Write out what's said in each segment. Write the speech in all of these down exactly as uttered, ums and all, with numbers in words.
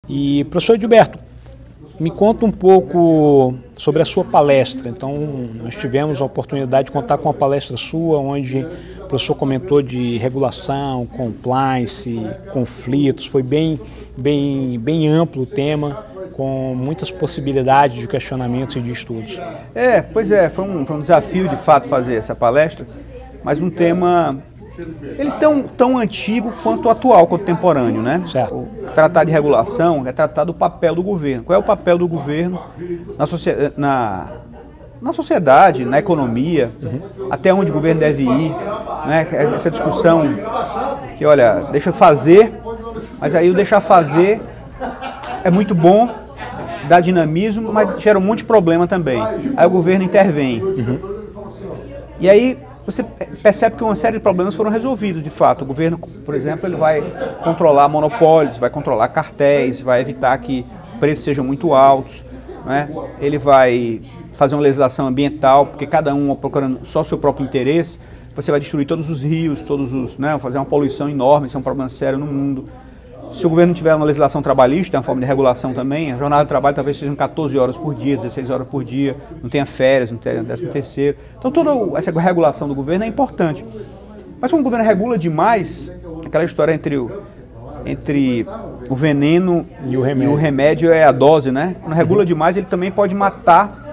E, professor Edilberto, me conta um pouco sobre a sua palestra. Então, nós tivemos a oportunidade de contar com uma palestra sua, onde o professor comentou de regulação, compliance, conflitos. Foi bem, bem, bem amplo o tema, com muitas possibilidades de questionamentos e de estudos. É, pois é, foi um, foi um desafio de fato fazer essa palestra, mas um tema ele tão, tão antigo quanto atual, contemporâneo, né? Certo. O tratar de regulação é tratar do papel do governo. Qual é o papel do governo na, socie na, na sociedade, na economia, uhum. até onde o governo deve ir, né? Essa discussão que, olha, deixa fazer, mas aí o deixar fazer é muito bom, dá dinamismo, mas gera um monte de problema também. Aí o governo intervém. Uhum. E aí você percebe que uma série de problemas foram resolvidos, de fato. O governo, por exemplo, ele vai controlar monopólios, vai controlar cartéis, vai evitar que preços sejam muito altos, né? Ele vai fazer uma legislação ambiental, porque cada um procurando só o seu próprio interesse. Você vai destruir todos os rios, todos os, né, fazer uma poluição enorme, isso é um problema sério no mundo. Se o governo tiver uma legislação trabalhista, uma forma de regulação também, a jornada de trabalho talvez sejam quatorze horas por dia, dezesseis horas por dia, não tenha férias, não tenha décimo terceiro. Então toda essa regulação do governo é importante. Mas quando o governo regula demais, aquela história entre o, entre o veneno e o remédio, e o remédio é a dose, né? Quando regula demais, ele também pode matar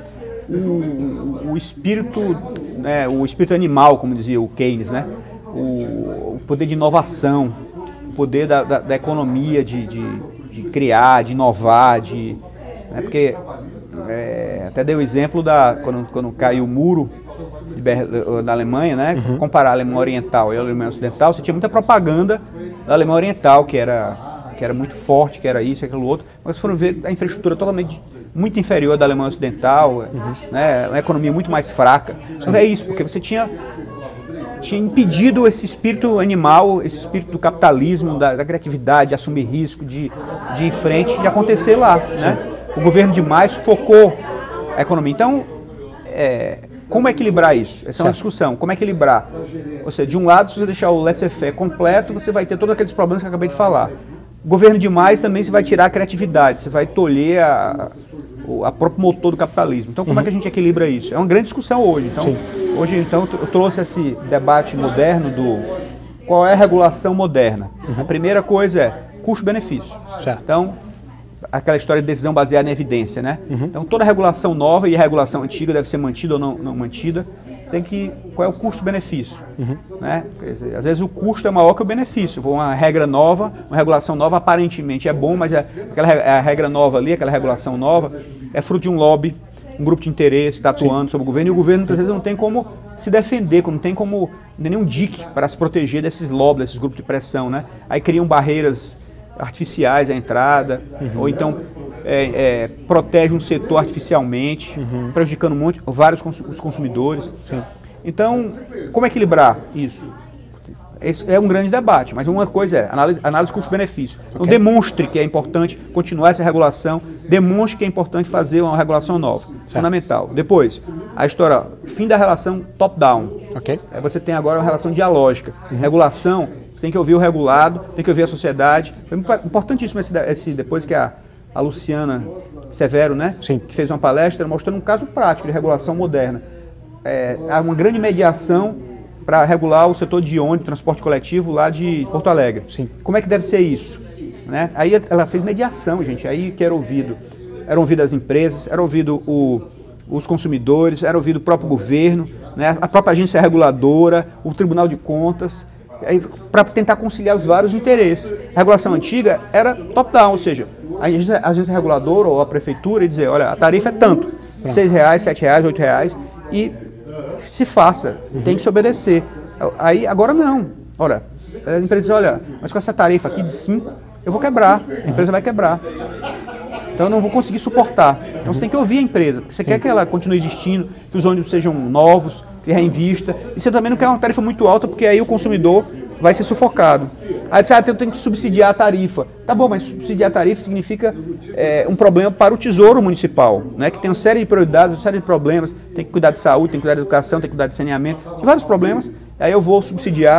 o, o espírito, né, o espírito animal, como dizia o Keynes, né? O, o poder de inovação, poder da, da, da economia de, de, de criar, de inovar, de, né, porque é, até dei o exemplo da, quando, quando caiu o muro de Berlim, da Alemanha, né, uhum. comparar a Alemanha Oriental e a Alemanha Ocidental, você tinha muita propaganda da Alemanha Oriental, que era, que era muito forte, que era isso, aquilo outro, mas foram ver a infraestrutura totalmente muito inferior da Alemanha Ocidental, uhum. né, uma economia muito mais fraca. Então é isso, porque você tinha... tinha impedido esse espírito animal, esse espírito do capitalismo, da, da criatividade, de assumir risco, de, de ir em frente, de acontecer lá, né? O governo demais focou a economia. Então, é, como equilibrar isso? Essa é uma discussão. Como equilibrar? Ou seja, de um lado, se você deixar o laissez-faire completo, você vai ter todos aqueles problemas que eu acabei de falar. O governo demais também você vai tirar a criatividade, você vai tolher a, a, a próprio motor do capitalismo. Então, como uhum. é que a gente equilibra isso? É uma grande discussão hoje. Então, Sim. Hoje, então, eu trouxe esse debate moderno do qual é a regulação moderna. Uhum. A primeira coisa é custo-benefício. Então, aquela história de decisão baseada em evidência, né? Uhum. Então, toda regulação nova e a regulação antiga deve ser mantida ou não, não mantida. Tem que, qual é o custo-benefício? Uhum. Né? Quer dizer, às vezes o custo é maior que o benefício. Uma regra nova, uma regulação nova aparentemente é bom, mas é, aquela, a regra nova ali, aquela regulação nova, é fruto de um lobby, um grupo de interesse está atuando Sim. sobre o governo, e o governo muitas vezes não tem como se defender, não tem como nenhum dique para se proteger desses lobbies, desses grupos de pressão, né? Aí criam barreiras artificiais à entrada, uhum. ou então é, é, protege um setor artificialmente, uhum. prejudicando muito vários cons os consumidores. Sim. Então, como equilibrar isso? Esse é um grande debate, mas uma coisa é análise, análise custo-benefício. Então, okay. demonstre que é importante continuar essa regulação, demonstre que é importante fazer uma regulação nova. Certo. Fundamental. Depois, a história, fim da relação top-down. Okay. É, você tem agora uma relação dialógica. Uhum. Regulação, tem que ouvir o regulado, tem que ouvir a sociedade. Foi importantíssimo esse, esse depois que a, a Luciana Severo, né, Sim. que fez uma palestra mostrando um caso prático de regulação moderna. É, há uma grande mediação para regular o setor de ônibus, transporte coletivo lá de Porto Alegre. Sim. Como é que deve ser isso? Né? Aí ela fez mediação, gente, aí que era ouvido. Eram ouvidas as empresas, era ouvido o, os consumidores, era ouvido o próprio governo, né? A própria agência reguladora, o Tribunal de Contas, para tentar conciliar os vários interesses. A regulação antiga era top-down, ou seja, a agência, a agência reguladora ou a prefeitura ia dizer, olha, a tarifa é tanto, seis reais, sete reais, oito reais, e se faça, uhum. tem que se obedecer. Aí, agora não. Olha, a empresa diz, olha, mas com essa tarifa aqui de cinco, eu vou quebrar, a empresa vai quebrar. Então eu não vou conseguir suportar. Então você tem que ouvir a empresa, porque você quer que ela continue existindo, que os ônibus sejam novos, que reinvista, e você também não quer uma tarifa muito alta, porque aí o consumidor vai ser sufocado. Aí você ah, eu tenho que subsidiar a tarifa. Tá bom, mas subsidiar a tarifa significa é, um problema para o Tesouro Municipal, né, que tem uma série de prioridades, uma série de problemas, tem que cuidar de saúde, tem que cuidar de educação, tem que cuidar de saneamento, tem vários problemas, aí eu vou subsidiar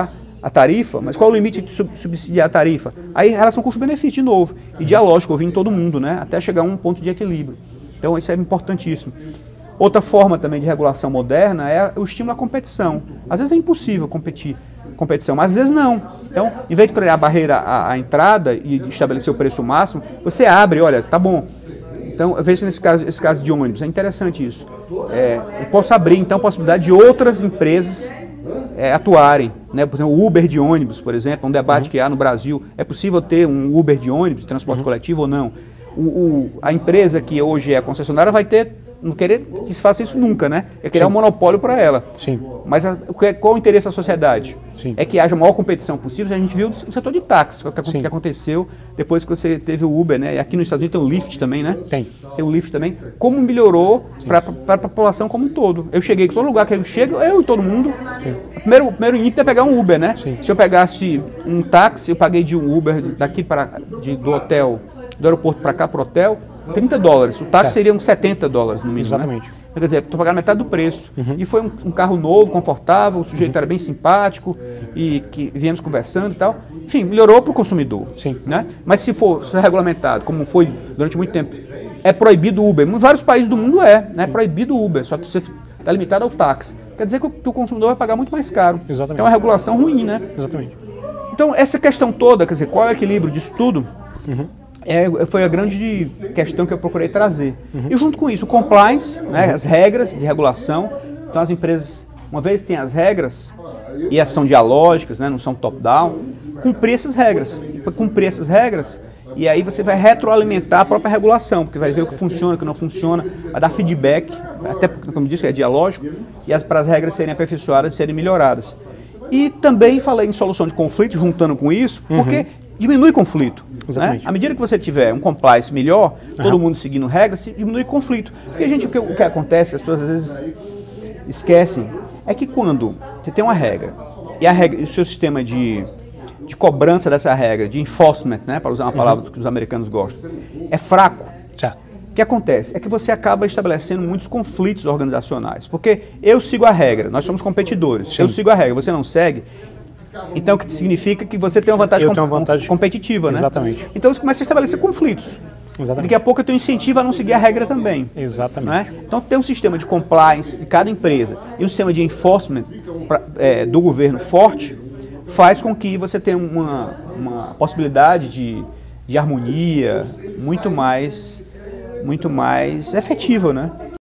a tarifa, mas qual é o limite de sub subsidiar a tarifa? Aí relação custo-benefício de novo, e dialógico, ouvir em todo mundo, né? Até chegar a um ponto de equilíbrio. Então isso é importantíssimo. Outra forma também de regulação moderna é o estímulo à competição. Às vezes é impossível competir, competição, mas às vezes não. Então, em vez de criar a barreira à, à entrada e estabelecer o preço máximo, você abre, olha, tá bom. Então, eu vejo nesse caso, esse caso de ônibus, é interessante isso. É, eu posso abrir, então, a possibilidade de outras empresas é, atuarem. Né? Por exemplo, o Uber de ônibus, por exemplo, um debate uhum. que há no Brasil. É possível ter um Uber de ônibus, de transporte uhum. coletivo ou não? O, o, a empresa que hoje é a concessionária vai ter, não querer que se faça isso nunca, né? É criar Sim. um monopólio para ela. Sim. Mas a, qual o interesse da sociedade? Sim. É que haja maior competição possível. A gente viu no setor de táxi, o que, que aconteceu depois que você teve o Uber, né? E aqui nos Estados Unidos tem o Lyft também, né? Tem. Tem o Lyft também. Como melhorou para a população como um todo. Eu cheguei em todo lugar que eu chego, eu e todo mundo. O primeiro, o primeiro ímpeto é pegar um Uber, né? Sim. Se eu pegasse um táxi, eu paguei de um Uber daqui para de, do hotel, do aeroporto para cá para o hotel, trinta dólares. O táxi certo. Seria uns setenta dólares no mínimo. Exatamente. Né? Quer dizer, estou pagando metade do preço. Uhum. E foi um, um carro novo, confortável, o sujeito uhum. era bem simpático e que viemos conversando e tal. Enfim, melhorou para o consumidor. Sim. Né? Mas se for se regulamentado, como foi durante muito tempo, é proibido o Uber. Em vários países do mundo é, né? É proibido o Uber, só que você está limitado ao táxi. Quer dizer que o, que o consumidor vai pagar muito mais caro. Exatamente. É uma regulação ruim, né? Exatamente. Então, essa questão toda, quer dizer, qual é o equilíbrio disso tudo? Uhum. É, foi a grande questão que eu procurei trazer. Uhum. E junto com isso, o compliance, né, as regras de regulação. Então as empresas, uma vez que tem as regras, e elas são dialógicas, né, não são top-down, cumprir essas regras. E para cumprir essas regras, e aí você vai retroalimentar a própria regulação, porque vai ver o que funciona, o que não funciona, vai dar feedback, até porque, como eu disse, é dialógico, e as, para as regras serem aperfeiçoadas e serem melhoradas. E também falei em solução de conflito, juntando com isso, porque... Uhum. Diminui conflito. Né? À medida que você tiver um compliance melhor, uhum. todo mundo seguindo regras, diminui conflito. Porque a gente, o que, o que acontece, as pessoas às vezes esquecem, é que quando você tem uma regra, e a regra, o seu sistema de, de cobrança dessa regra, de enforcement, né, para usar uma palavra uhum. que os americanos gostam, é fraco, certo. O que acontece? É que você acaba estabelecendo muitos conflitos organizacionais. Porque eu sigo a regra, nós somos competidores, Sim. eu sigo a regra, você não segue. Então, o que significa que você tem uma vantagem, com, uma vantagem competitiva, né? Exatamente. Então, você começa a estabelecer conflitos. Exatamente. Daqui a pouco eu tenho incentivo a não seguir a regra também. Exatamente. Né? Então, ter um sistema de compliance de cada empresa e um sistema de enforcement pra, é, do governo forte faz com que você tenha uma, uma possibilidade de, de harmonia muito mais, muito mais efetiva, né?